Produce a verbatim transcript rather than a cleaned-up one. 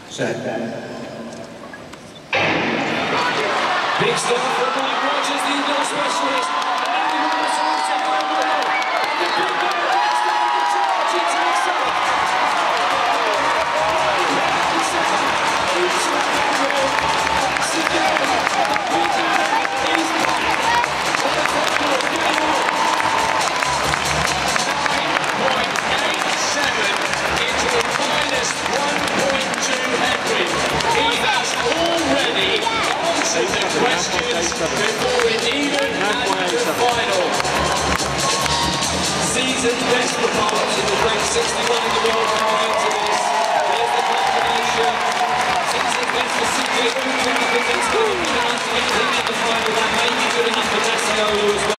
Set. Big start from Mike Rogers, the indoor specialist. And then the runners are also going well. The big man next to the charge into the side. Once again, the big man is back on the table. nine point eight seven into a minus one point two headwind. He has already answered the questions before it even had the final. Season best performance in the rank sixty-one in the world coming into this. There's the combination. Season best for C J Cooper. I think that's good enough to get him in the final. That may be good enough for Massimo as well.